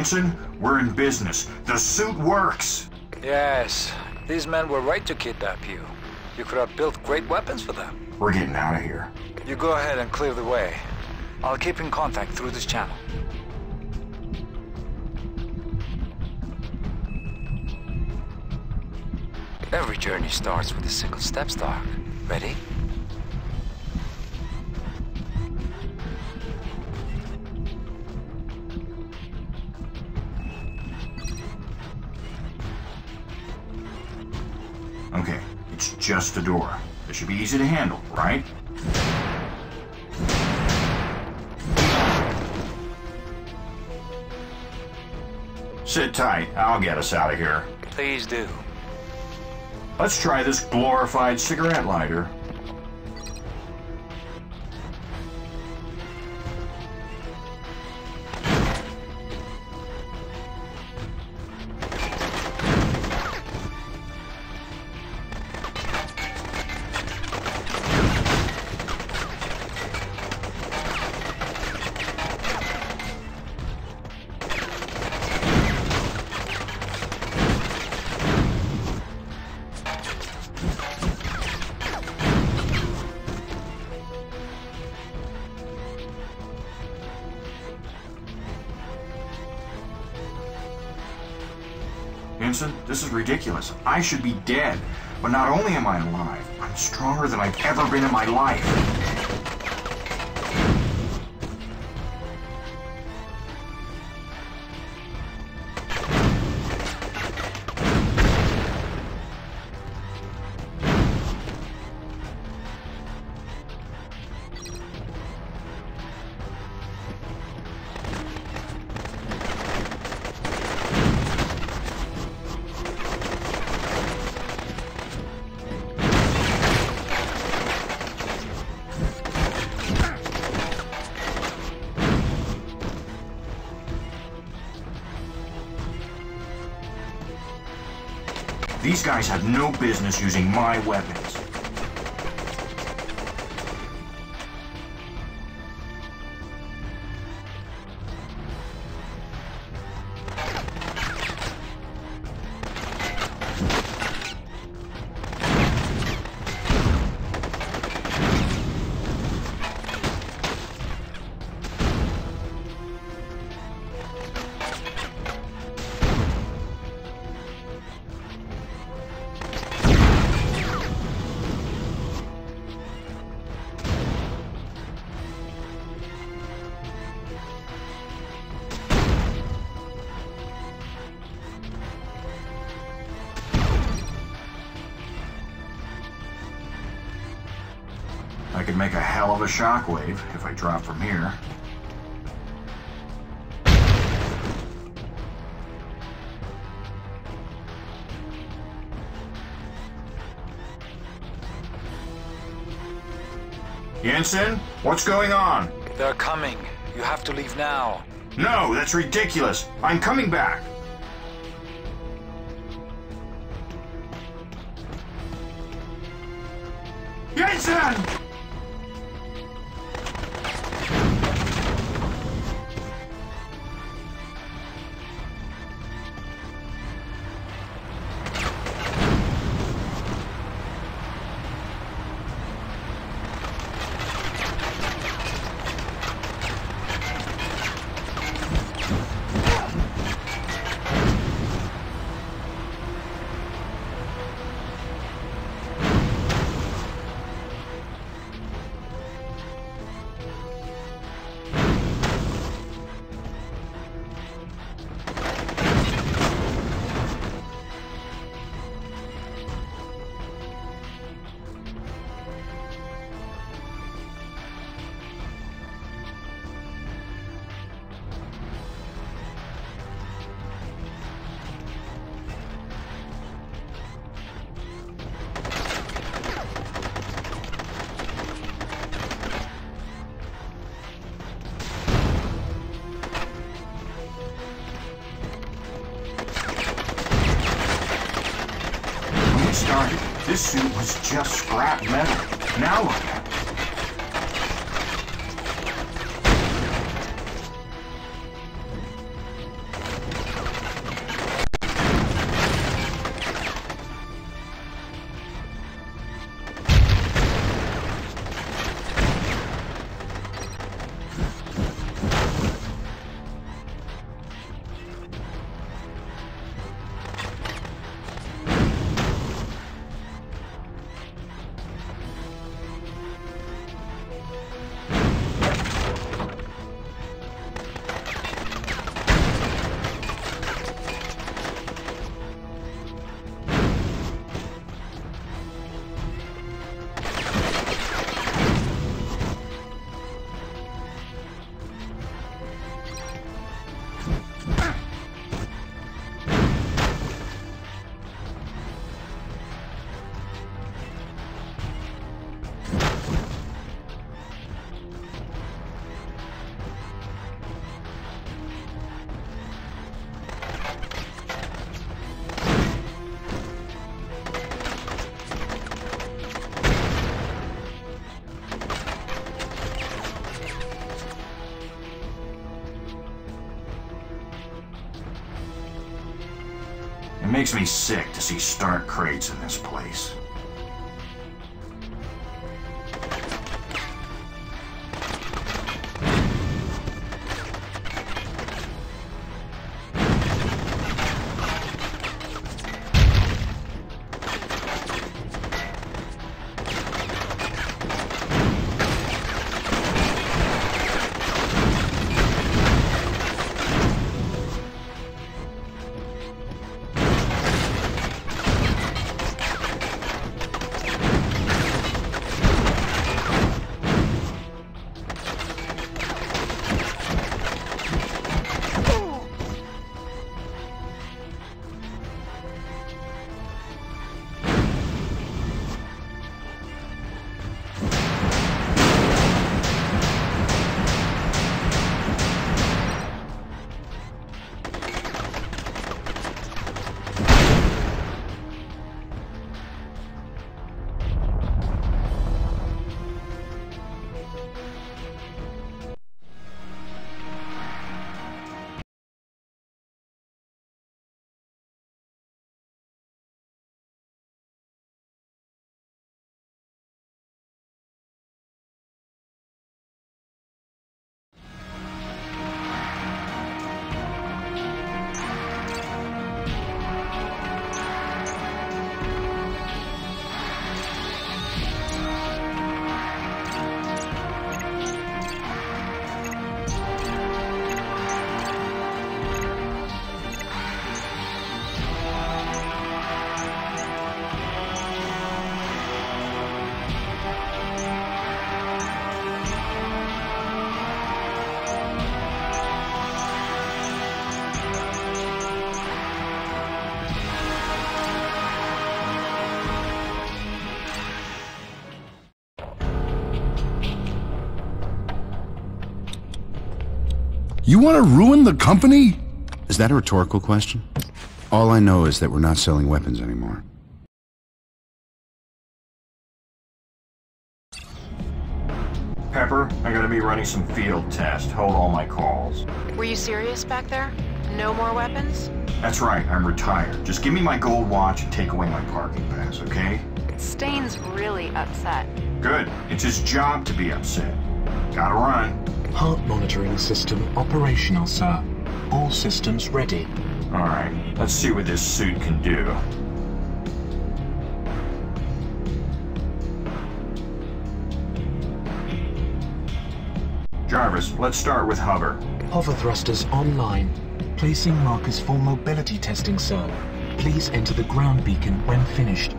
Jensen, we're in business. The suit works! Yes, these men were right to kidnap you. You could have built great weapons for them. We're getting out of here. You go ahead and clear the way. I'll keep in contact through this channel. Every journey starts with a single step, Stark. Ready? Okay, it's just a door. It should be easy to handle, right? Sit tight, I'll get us out of here. Please do. Let's try this glorified cigarette lighter. Vincent, this is ridiculous. I should be dead. But not only am I alive, I'm stronger than I've ever been in my life. These guys have no business using my weapons. I could make a hell of a shockwave if I drop from here. Jensen, what's going on? They're coming. You have to leave now. No, that's ridiculous. I'm coming back. Jensen! Started. This suit was just scrap metal. Now look at it. Makes me sick to see Stark crates in this place. You want to ruin the company? Is that a rhetorical question? All I know is that we're not selling weapons anymore. Pepper, I gotta be running some field tests. Hold all my calls. Were you serious back there? No more weapons? That's right, I'm retired. Just give me my gold watch and take away my parking pass, okay? Stain's really upset. Good. It's his job to be upset. Gotta run. Heart monitoring system operational, sir. All systems ready. Alright, let's see what this suit can do. Jarvis, let's start with hover. Hover thrusters online. Placing markers for mobility testing, sir. Please enter the ground beacon when finished.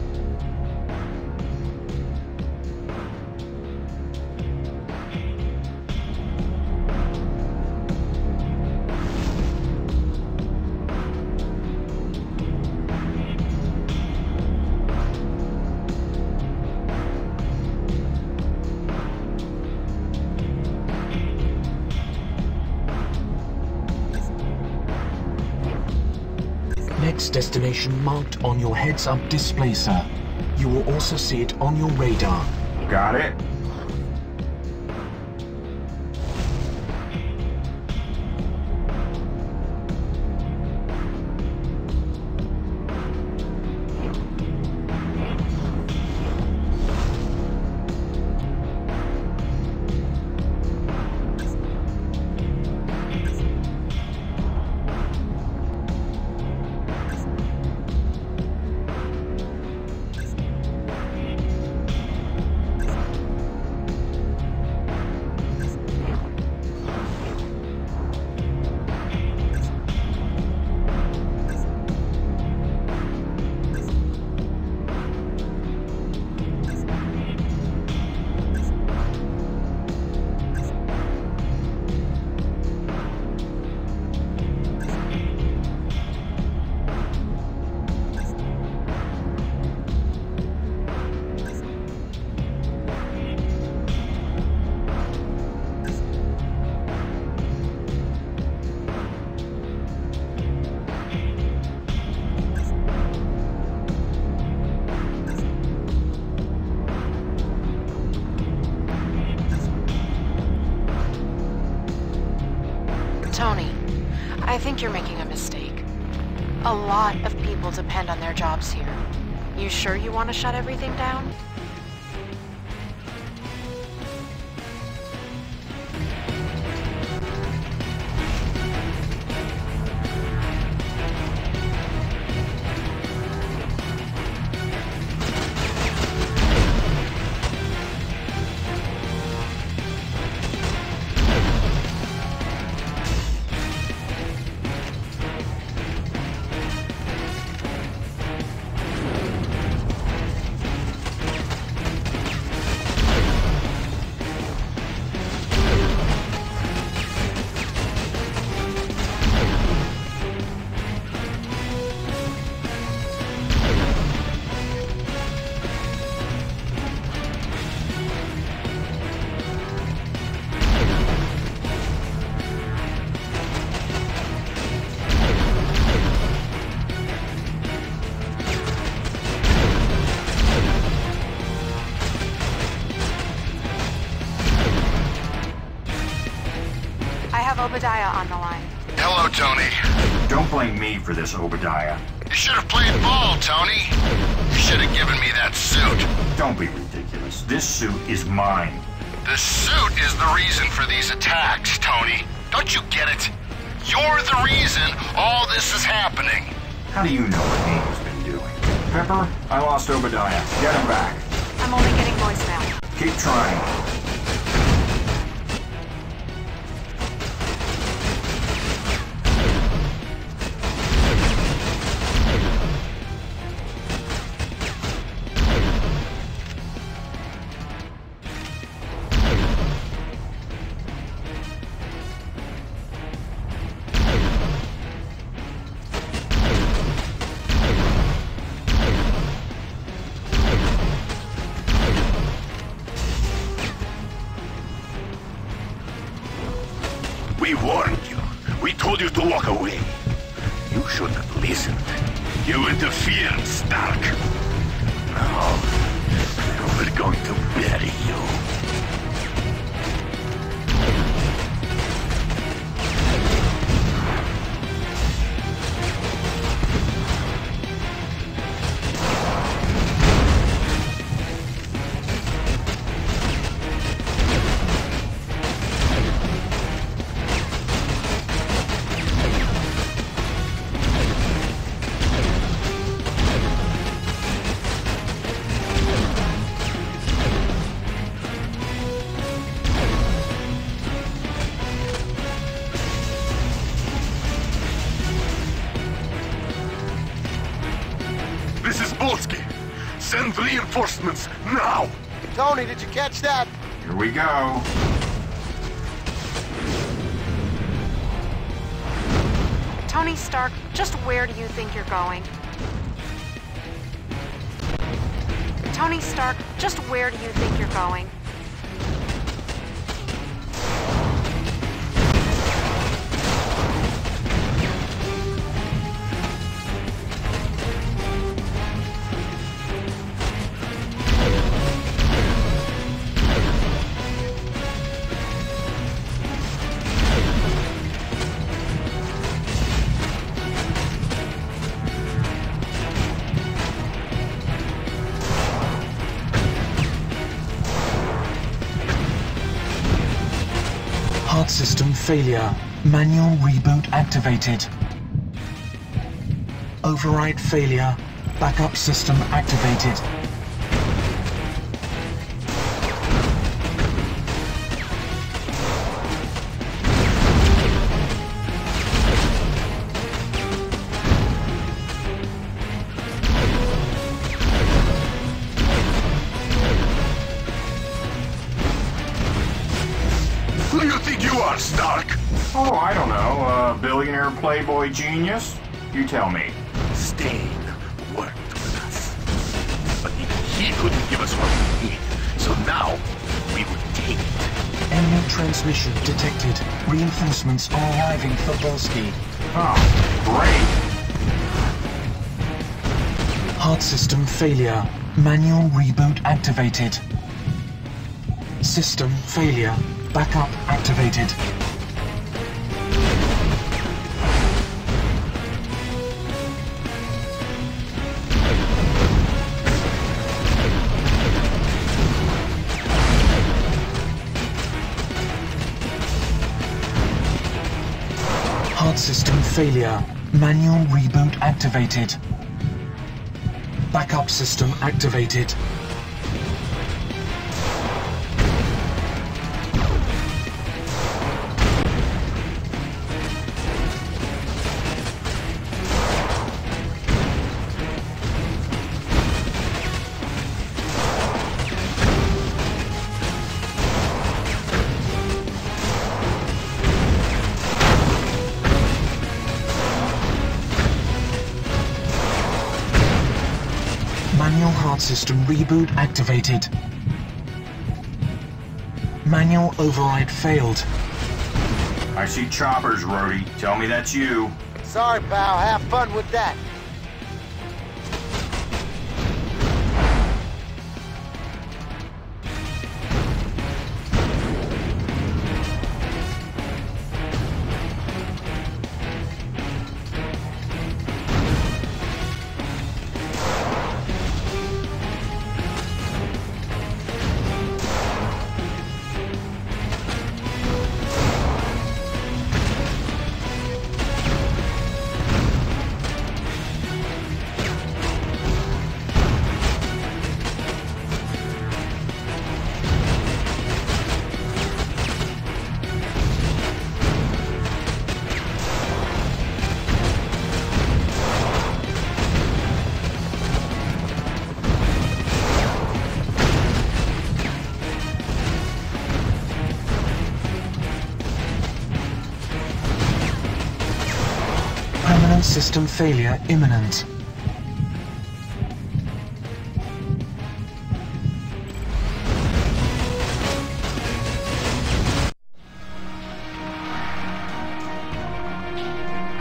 Next destination marked on your heads-up display, sir. You will also see it on your radar. Got it? Tony, I think you're making a mistake. A lot of people depend on their jobs here. You sure you want to shut everything down? Obadiah on the line. Hello, Tony. Don't blame me for this, Obadiah. You should have played ball, Tony. You should have given me that suit. Don't be ridiculous. This suit is mine. The suit is the reason for these attacks, Tony. Don't you get it? You're the reason all this is happening. How do you know what AIM's been doing? Pepper, I lost Obadiah. Get him back. I'm only getting voicemail. Keep trying. We warned you. We told you to walk away. You should have listened. You interfered, Stark. Now, we're going to bury you. This is Bolsky. Send reinforcements now! Tony, did you catch that? Here we go. Tony Stark, just where do you think you're going? Tony Stark, just where do you think you're going? Heart system failure. Manual reboot activated. Override failure. Backup system activated. Who do you think you are, Stark? Oh, I don't know. Billionaire playboy genius? You tell me. Stain worked with us. But even he couldn't give us what we need. So now, we will take it. Enemy transmission detected. Reinforcements are arriving for Bolsky. Oh, great. Heart system failure. Manual reboot activated. System failure. Backup activated. failure. Manual reboot activated. Backup system activated. Manual heart system reboot activated. Manual override failed. I see choppers, Rhodey. Tell me that's you. Sorry, pal. Have fun with that. System failure imminent.